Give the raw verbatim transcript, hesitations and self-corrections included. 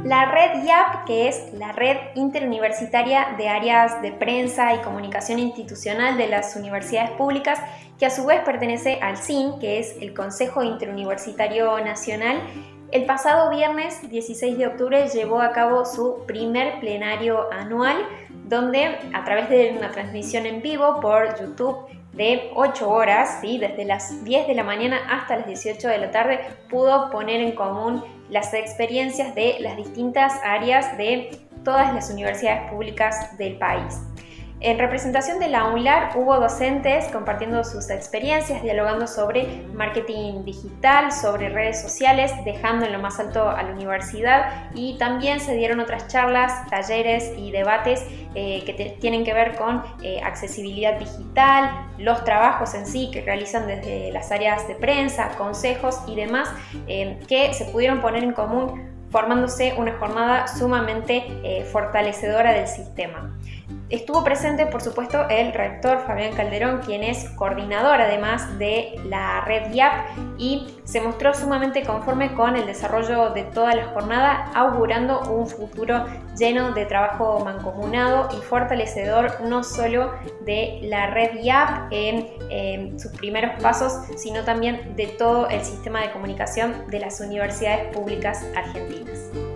La red I A P, que es la Red Interuniversitaria de Áreas de Prensa y Comunicación Institucional de las Universidades Públicas, que a su vez pertenece al C I N, que es el Consejo Interuniversitario Nacional, el pasado viernes dieciséis de octubre llevó a cabo su primer plenario anual, donde a través de una transmisión en vivo por YouTube de ocho horas, ¿sí? Desde las diez de la mañana hasta las dieciocho de la tarde, pudo poner en común las experiencias de las distintas áreas de todas las universidades públicas del país. En representación de la UNLAR hubo docentes compartiendo sus experiencias, dialogando sobre marketing digital, sobre redes sociales, dejando en lo más alto a la universidad, y también se dieron otras charlas, talleres y debates eh, que te, tienen que ver con eh, accesibilidad digital, los trabajos en sí que realizan desde las áreas de prensa, consejos y demás, eh, que se pudieron poner en común, formándose una jornada sumamente eh, fortalecedora del sistema. Estuvo presente, por supuesto, el rector Fabián Calderón, quien es coordinador además de la red I A P, y se mostró sumamente conforme con el desarrollo de toda la jornada, augurando un futuro lleno de trabajo mancomunado y fortalecedor, no solo de la red I A P en, en sus primeros pasos, sino también de todo el sistema de comunicación de las universidades públicas argentinas.